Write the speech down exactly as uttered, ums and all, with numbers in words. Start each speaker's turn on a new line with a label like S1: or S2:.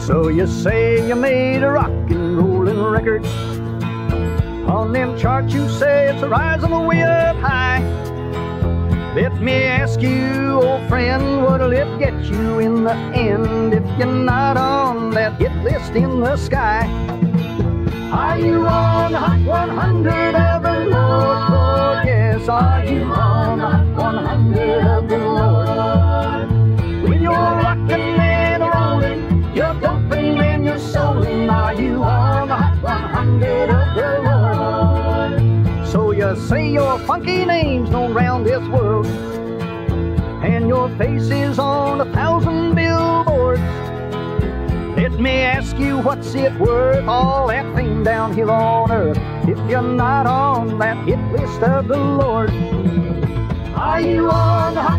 S1: So you say you made a rock and rollin' record. On them charts you say it's a rising way up high. Let me ask you, old friend, what'll it get you in the end if you're not on that hit list in the sky? Are you on the Hot one hundred of the Lord? Lord, yes, are you on the Hot one hundred of the Lord? When you're rockin' and rollin', you're dumping and you're soulin'. Are you on the Hot one hundred of the Lord? So you say your funky name's known round this world, and your face is on a thousand billboards. Let me ask you, what's it worth, all that fame down here on earth, if you're not on that hit list of the Lord? Are you on the Hot